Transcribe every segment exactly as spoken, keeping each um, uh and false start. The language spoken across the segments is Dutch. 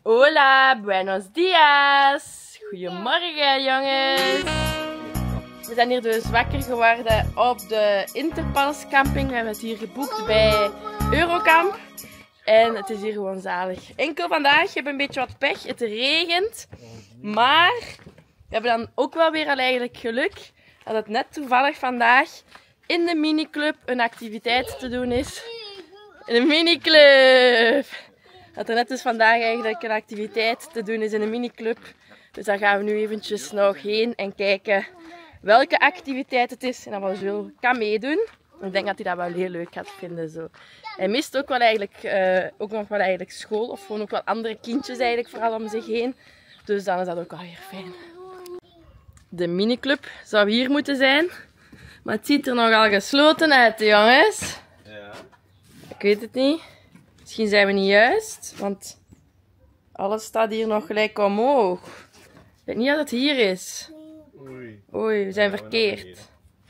Hola, buenos dias. Goedemorgen jongens. We zijn hier dus wakker geworden op de Interpals camping. We hebben het hier geboekt bij Eurocamp. En het is hier gewoon zalig. Enkel vandaag hebben we een beetje wat pech. Het regent. Maar we hebben dan ook wel weer al eigenlijk geluk dat het net toevallig vandaag in de miniclub een activiteit te doen is. In een miniclub! Dat er net dus vandaag eigenlijk een activiteit te doen is in een miniclub. Dus daar gaan we nu eventjes nog heen en kijken welke activiteit het is. En dat wat Jules kan meedoen. Ik denk dat hij dat wel heel leuk gaat vinden. Zo. Hij mist ook, wel eigenlijk, uh, ook nog wel eigenlijk school. Of gewoon ook wel andere kindjes eigenlijk vooral om zich heen. Dus dan is dat ook wel weer fijn. De miniclub zou hier moeten zijn. Maar het ziet er nogal gesloten uit, jongens. Ja. Ik weet het niet. Misschien zijn we niet juist, want alles staat hier nog gelijk omhoog. Ik weet niet dat het hier is. Oei. Oei, we zijn verkeerd.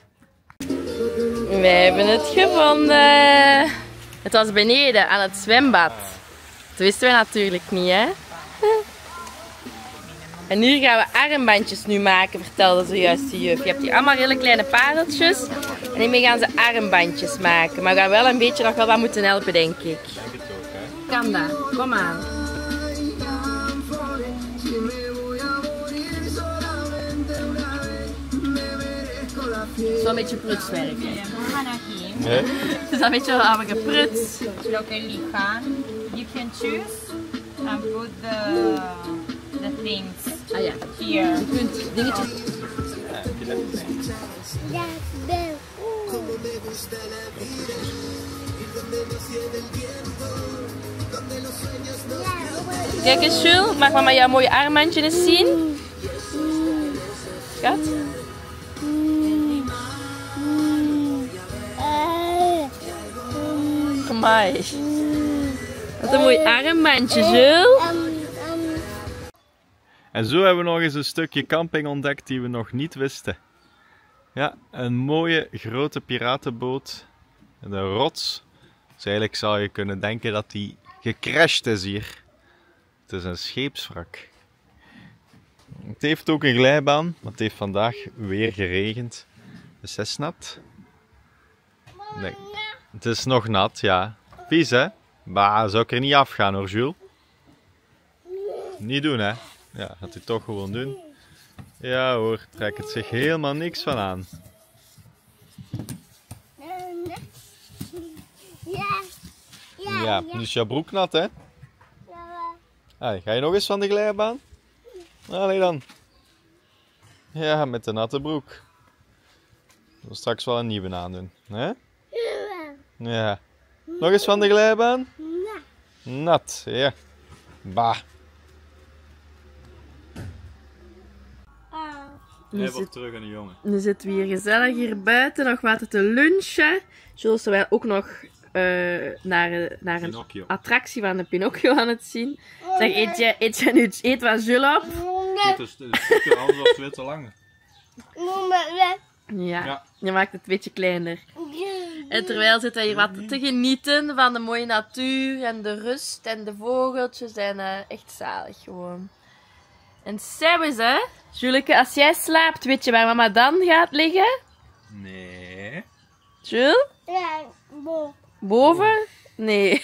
Wij hebben het gevonden. Het was beneden aan het zwembad. Dat wisten wij natuurlijk niet, hè? En nu gaan we armbandjes nu maken, vertelde zojuist de juf. Je hebt hier allemaal hele kleine pareltjes. En hiermee gaan ze armbandjes maken. Maar we gaan wel een beetje nog wel wat moeten helpen, denk ik. Denk het ook, hè? Kan dat? Kom aan. Zo'n beetje prutswerk. Nee. Het is een beetje allemaal gepruts. Lo que elijan, you can choose and put the the things Ah ja, here. je kunt dingetjes... Ja, heb je dat gezien? Kijk eens Jules, mag mama jouw mooie armbandje eens zien? Schat? Amai. Wat een mooi armbandje, Jules. En zo hebben we nog eens een stukje camping ontdekt die we nog niet wisten. Ja, een mooie grote piratenboot. De rots. Dus eigenlijk zou je kunnen denken dat die gecrashed is hier. Het is een scheepswrak. Het heeft ook een glijbaan, maar het heeft vandaag weer geregend. Dus het is nat. Nee, het is nog nat, ja. Vies, hè? Bah, zou ik er niet afgaan hoor, Jules. Niet doen, hè? Ja, gaat hij toch gewoon doen. Ja hoor, trekt het zich helemaal niks van aan. Ja, nu is jouw broek nat, hè? Allee, ga je nog eens van de glijbaan? Allee dan. Ja, met de natte broek. Ik wil straks wel een nieuwe aandoen, hè? Ja. Nog eens van de glijbaan? Nat, ja. Bah. Hij wordt terug aan de jongen. Nu zitten we hier gezellig hier buiten nog wat te lunchen. Jules is ook nog uh, naar, naar een Pinocchio. attractie van de Pinocchio aan het zien. Zeg, eet jij, eet jij nu eet wat Jules op? Het is een stukje anders dan twee te lang. Ja, Ja. je maakt het een beetje kleiner. En terwijl zitten we hier wat te genieten van de mooie natuur en de rust en de vogeltjes. En uh, echt zalig gewoon. En Sebus, hè? Juleke, als jij slaapt, weet je waar mama dan gaat liggen? Nee. Jules? Boven? Nee.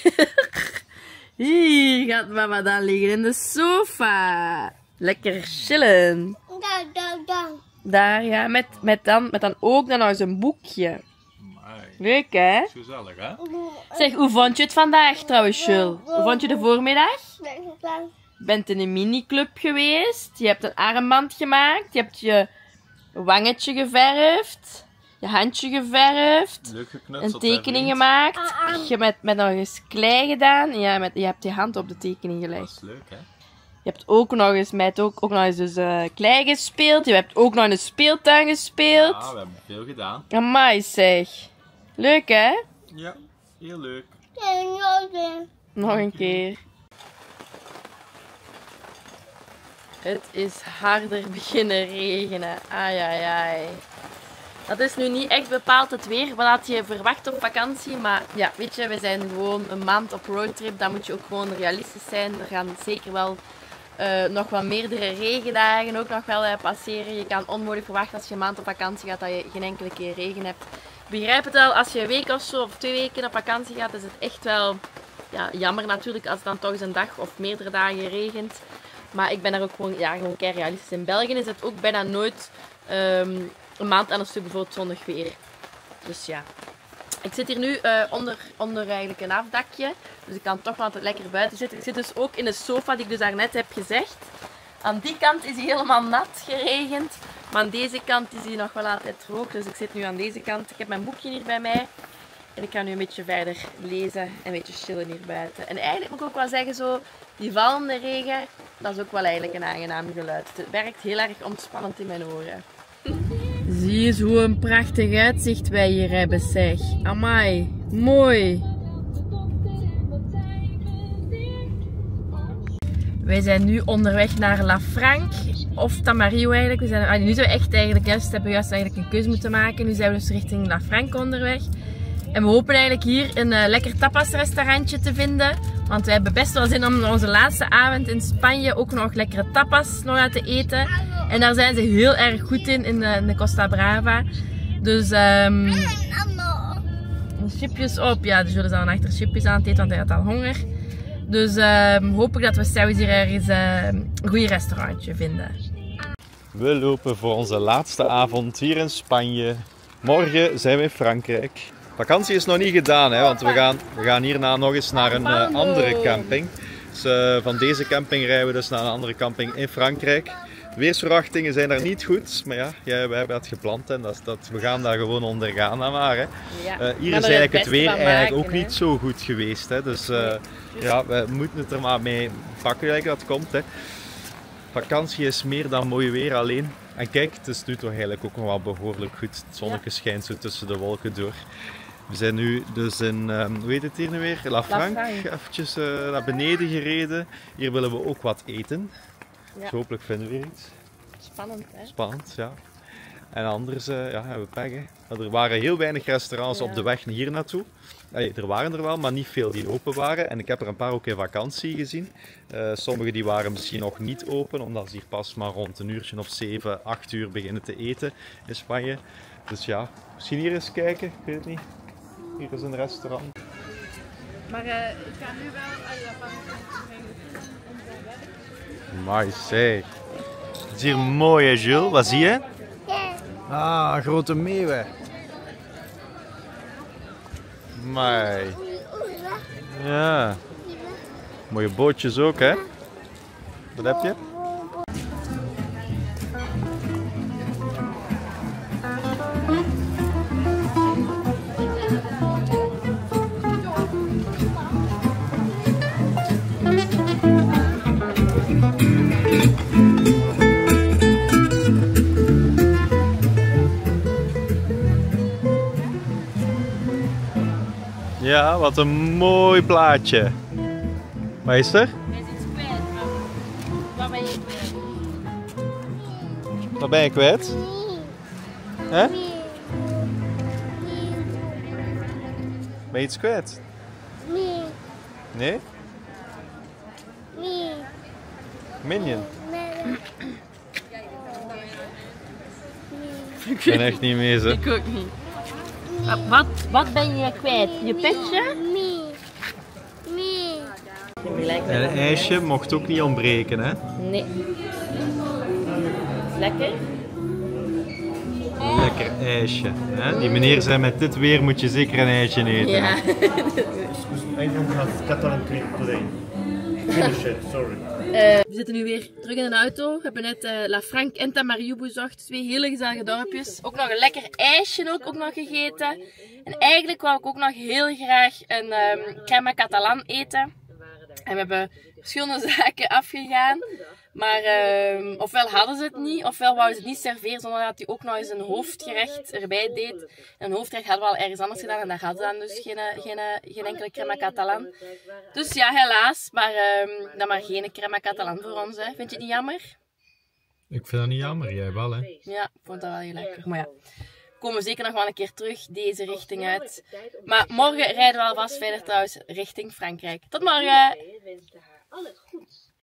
Hier gaat mama dan liggen in de sofa. Lekker chillen. Daar, ja. Met, met, dan, met dan ook dan nog eens een boekje. Leuk, hè? Is gezellig, hè? Zeg, hoe vond je het vandaag trouwens, Jules? Hoe vond je de voormiddag? Je bent in een miniclub geweest. Je hebt een armband gemaakt. Je hebt je wangetje geverfd. Je handje geverfd. Leuk geknutseld. Een tekening gemaakt. Je hebt met, met nog eens klei gedaan. Ja, met, je hebt je hand op de tekening Dat gelegd. is leuk, hè? Je hebt ook nog eens met ook, ook nog eens dus, uh, klei gespeeld. Je hebt ook nog in de speeltuin gespeeld. Ja, we hebben veel gedaan. Amai zeg. Leuk hè? Ja, heel leuk. Nog een keer. Het is harder beginnen regenen. Ai ai ai. Dat is nu niet echt bepaald het weer wat je verwacht op vakantie. Maar ja, weet je, we zijn gewoon een maand op roadtrip. Dan moet je ook gewoon realistisch zijn. Er gaan zeker wel uh, nog wat meerdere regendagen ook nog wel uh, passeren. Je kan onmogelijk verwachten als je een maand op vakantie gaat dat je geen enkele keer regen hebt. Ik begrijp het wel, als je een week of zo of twee weken op vakantie gaat, is het echt wel ja, jammer natuurlijk als het dan toch eens een dag of meerdere dagen regent. Maar ik ben daar ook gewoon, ja, gewoon kei realistisch. In België is het ook bijna nooit um, een maand aan een stuk bijvoorbeeld zonnig weer. Dus ja. Ik zit hier nu uh, onder, onder eigenlijk een afdakje. Dus ik kan toch wel lekker buiten zitten. Ik zit dus ook in de sofa die ik dus daarnet heb gezegd. Aan die kant is hij helemaal nat geregend. Maar aan deze kant is hij nog wel altijd droog. Dus ik zit nu aan deze kant. Ik heb mijn boekje hier bij mij. En ik ga nu een beetje verder lezen en een beetje chillen hier buiten. En eigenlijk moet ik ook wel zeggen, zo, die vallende regen, dat is ook wel eigenlijk een aangenaam geluid. Het werkt heel erg ontspannend in mijn oren. Zie eens hoe een prachtig uitzicht wij hier hebben, zeg. Amai, mooi. Wij zijn nu onderweg naar La Franque, of Tamarillo eigenlijk. We zijn, ah, nu zijn we echt eigenlijk juist, hebben we juist eigenlijk een keuze moeten maken. Nu zijn we dus richting La Franque onderweg. En we hopen eigenlijk hier een uh, lekker tapasrestaurantje te vinden. Want we hebben best wel zin om onze laatste avond in Spanje ook nog lekkere tapas nog uit te eten. En daar zijn ze heel erg goed in, in de, in de Costa Brava. Dus um, chipjes op. Ja, dus zullen ze dan achter chipjes aan het eten, want hij had al honger. Dus um, hoop ik dat we zelfs hier ergens uh, een goed restaurantje vinden. We lopen voor onze laatste avond hier in Spanje. Morgen zijn we in Frankrijk. Vakantie is nog niet gedaan, hè, want we gaan, we gaan hierna nog eens naar een uh, andere camping. Dus, uh, van deze camping rijden we dus naar een andere camping in Frankrijk. De weersverwachtingen zijn daar niet goed, maar ja, ja we hebben het gepland en dat, dat, we gaan daar gewoon ondergaan. Maar, hè. Ja, uh, hier is eigenlijk het, het weer eigenlijk maken, ook hè? niet zo goed geweest. Hè. Dus uh, ja, we moeten het er maar mee pakken dat het komt. Hè. Vakantie is meer dan mooi weer alleen. En kijk, het is nu toch eigenlijk ook nog wel behoorlijk goed. Het zonnetje schijnt zo tussen de wolken door. We zijn nu dus in, um, hoe heet het hier nu weer? La Franque. Eventjes uh, naar beneden gereden. Hier willen we ook wat eten. Ja. Dus hopelijk vinden we weer iets. Spannend, hè? Spannend, ja. En anders uh, ja, hebben we pech, hè. Er waren heel weinig restaurants ja. op de weg hier naartoe. Allee, er waren er wel, maar niet veel die open waren. En ik heb er een paar ook in vakantie gezien. Uh, sommige die waren misschien nog niet open, omdat ze hier pas maar rond een uurtje of zeven, acht uur beginnen te eten in Spanje. Dus ja, misschien hier eens kijken, ik weet het niet. Hier is een restaurant. Maar uh, ik ga nu wel... Amai, zeg. Het is hier mooi, hè, Jules? Wat zie je? Ah, grote meeuwen. Amai. Ja. Mooie bootjes ook, hè? Wat heb je? Ja, wat een mooi plaatje. Wat is er? Er is iets kwijt, maar wat ben je kwijt? Wat ben je kwijt? Hè? Ben je iets kwijt? Nee. Nee? Nee. Minion? Nee. Ik ben echt niet mee, zo. Ik ook niet. Wat, wat ben je kwijt? Je petje? Nee. Nee. En een ijsje mocht ook niet ontbreken, hè? Nee. Lekker? Lekker ijsje. Hè? Die meneer zei, met dit weer moet je zeker een ijsje eten. Ja. I don't have Catalan cream today. Finish it, sorry. Uh, we zitten nu weer terug in een auto. We hebben net uh, La Franque en Tamarillo bezocht. Twee hele gezellige dorpjes. Ook nog een lekker ijsje ook, ook nog gegeten. En eigenlijk wou ik ook nog heel graag een um, crème catalan eten. En we hebben verschillende zaken afgegaan. Maar uh, ofwel hadden ze het niet, ofwel wouden ze het niet serveren zonder dat hij ook nog eens een hoofdgerecht erbij deed. En een hoofdgerecht hadden we al ergens anders gedaan en daar hadden ze dan dus geen, geen, geen enkele crème catalan. Dus ja, helaas, maar uh, dan maar geen crème catalan voor ons. Hè. Vind je het niet jammer? Ik vind dat niet jammer, jij wel, hè? Ja, ik vond dat wel heel lekker. Maar ja. Ik komen we zeker nog wel een keer terug deze richting uit. Maar morgen rijden we alvast verder trouwens richting Frankrijk. Tot morgen! wenste haar al het goeds.